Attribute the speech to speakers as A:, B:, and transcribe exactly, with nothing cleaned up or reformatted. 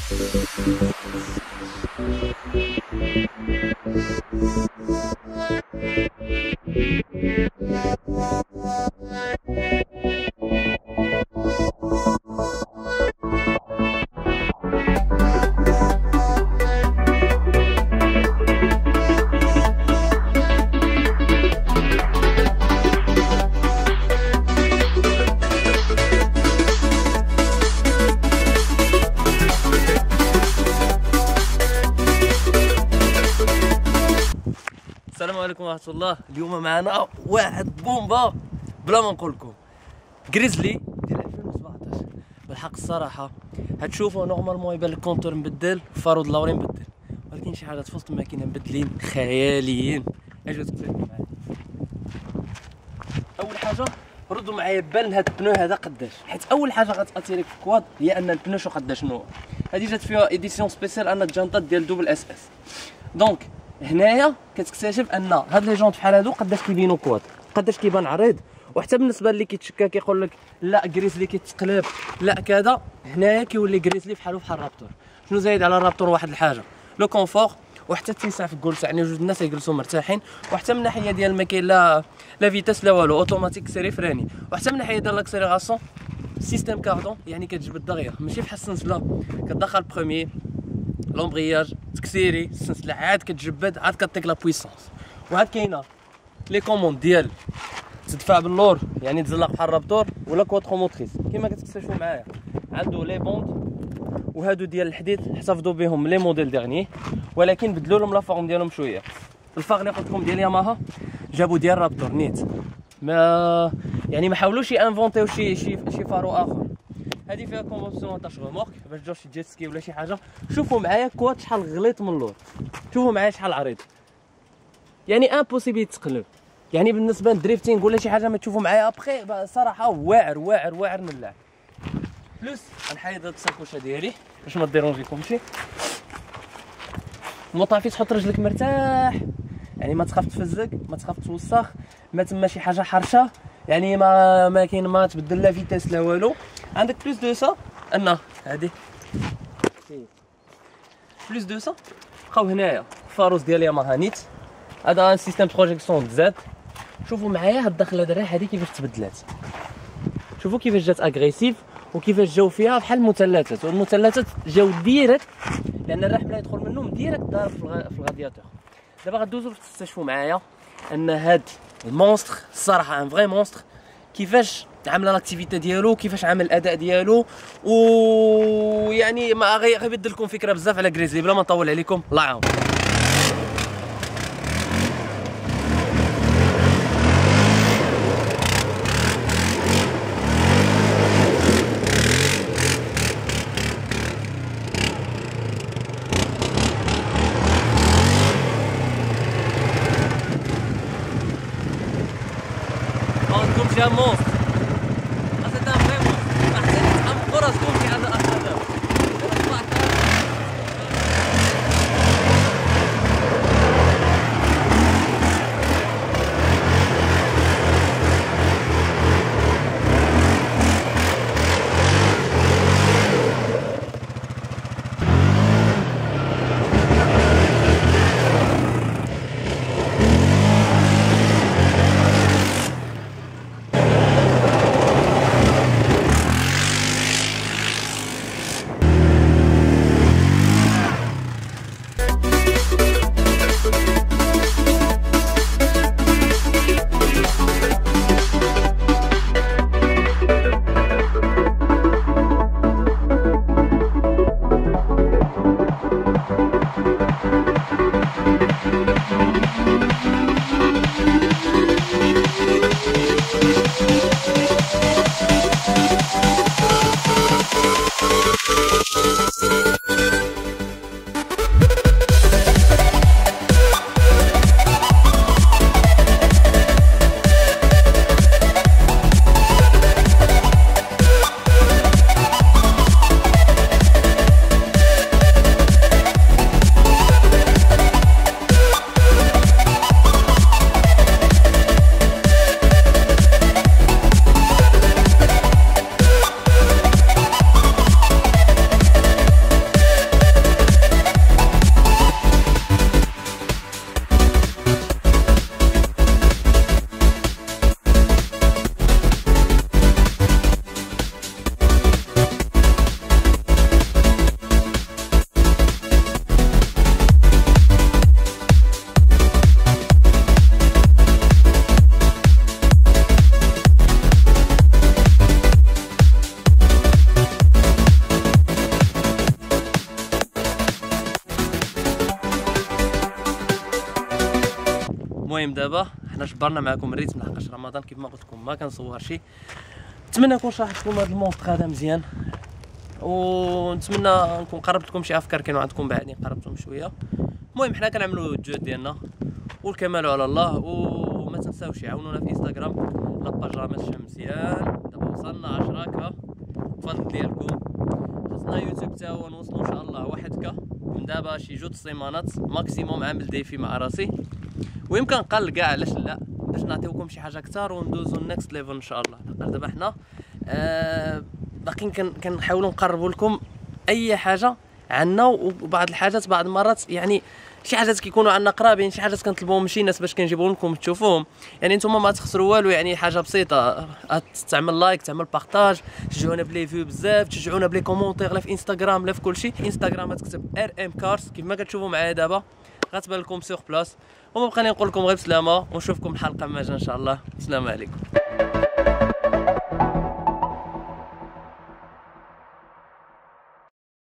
A: السلام عليكم ورحمة الله. اليوم معنا واحد بومبا بلا ما نقول لكم، غريزلي ديال ألفين وسبعطاش. بالحق الصراحة هتشوفوا نورمالمون يبان الكونتور مبدل، الفارو د اللوري مبدل، ولكن شي حاجات في وسط الماكينة مبدلين خياليين. اجيو تكتب معايا. أول حاجة ردوا معايا بال هاد البنو هذا قداش، حيت أول حاجة غتأثرك في الكواد هي أن البنو شو قداش نوع. هادي جات فيها إديسيون سبيسيال أن الجانطات ديال دوبل اس اس. دونك هنايا كتكتشف ان هاد لي جونط بحال هادو قداش كيبينو كواد، قداش كيبان عريض. وحتى بالنسبه اللي كيتشكى كيقول لك لا غريزلي كيتقلب لا كذا، هنايا كيولي غريزلي بحالو بحال الرابتور. شنو زايد على الرابتور؟ واحد الحاجه لو كونفور وحتى التسع في الجلوس، يعني جوج الناس يجلسوا مرتاحين. وحتى من ناحيه ديال ما كاين لا لا فيتاس لا والو، اوتوماتيك سيري فراني. وحتى من ناحيه ديال لاكسيليراسيون سيستيم كاردون، يعني كتجبد دغيا ماشي بحال السنسله كتدخل بروميي لومبرياج تكسيري السنسله عاد كتجبد عاد كتعطيك لا بويسونس. وعاد كاينه لي كوموند ديال تدفع باللور يعني تزلق بحال الرابتور ولا كواترو موتريس كيما كتكتشفوا معايا. عنده لي بوند وهادو ديال الحديد احتفظوا بهم لي موديل ديرني، ولكن بدلوا لهم لا فورم ديالهم شويه. الفار اللي قلت لكم ديال ياماها جابوا ديال رابتور نيت، ما يعني ما حاولوش يانفونتيو شي شي شي فارو اخر. هذه فيها كونفونسيون تاع غومورك باش تجوش شي جيت سكي ولا شي حاجه. شوفوا معايا كواد شحال غليط من اللور، شوفوا معايا شحال عريض، يعني امبوسيبل يتقلب. يعني بالنسبه للدريفتينغ ولا شي حاجه ما تشوفوا معايا ابخي صراحه واعر واعر واعر من اللعب. بلوس غنحيد هاد الساكوشه ديالي باش ما ديرونجيكمشي. المطافي تحط رجلك مرتاح، يعني ما تخاف تفزك، ما تخاف توسخ، ما تما شي حاجه حرشه، يعني ما ما كاين ما تبدل لا فيتاس لا والو. عندك بلوس دو سا ان هادي بلوس دو سا بقاو هنايا فاروس ديال ياماها نيت. هذا سيستم بروجيكسيون زاد. شوفوا معايا هاد الدخله دراري هادي كيفاش تبدلات، شوفوا كيفاش جات اغريسيف وكيفاش جاو فيها بحال المثلثات. والمثلثات جاو ديريكت لان الريح ملي يدخل منهم ديريكت ضارب في, الغ... في الغادياتور. دابا غدوزو باش تستشفوا معايا ان هاد المونستر الصراحه ان فري مونستر، كيفاش عامله لاكتيفيتي ديالو، كيفاش عامل الاداء ديالو. ويعني ما غيبدل لكم فكره بزاف على غريزلي بلا ما نطول عليكم. الله يعاون. عندكم شي مونستر، c'est un vrai monstre. أحسن تحمقوا راسكم في هذا الأخضر. المهم دابا حنا جبرنا معكم الريتم لحقاش رمضان كيف ما قلت لكم ما كنصورش. نتمنى نكون شرحت لكم هذا المونستر هذا مزيان، ونتمنى نكون قربت لكم شي افكار كانوا عندكم بعدين قربتهم شويه. المهم حنا كنعملوا الجهد ديالنا والكمال على الله. وما تنساوش عاونونا في انستغرام لاباج رامز الشمسيان. دابا وصلنا عشرة كا الفضل ديالكم. خصنا يوتيوب تا هو نوصلوا ان شاء الله واحد كا من دابا شي جوج سيمانات ماكسيموم. عامل ديفي مع راسي ويمكن قل كاع، علاش لا، باش نعطيوكم شي حاجه اكثر وندوزو النكست ليفل ان شاء الله. دابا حنا آه باقيين كنحاولوا نقربوا لكم اي حاجه عنا، وبعض الحاجات بعض المرات يعني شي حاجات كيكونوا عندنا قرابين، شي حاجات كنطلبوهم من شي ناس باش كنجيبوا لكم تشوفوهم. يعني نتوما ما تخسروا والو، يعني حاجه بسيطه، تعمل لايك تعمل بارطاج، تشجعونا بلي فيو بزاف، تشجعونا بلي كومونتير لا في انستغرام لا في كلشي. انستغرام تكتب ار ام كارز كيف ما كتشوفوا معايا دابا غتبان لكم سيغ بلاص. وما بقى لي نقول لكم غير بسلامه ونشوفكم الحلقه ما جا ان شاء الله. السلام عليكم.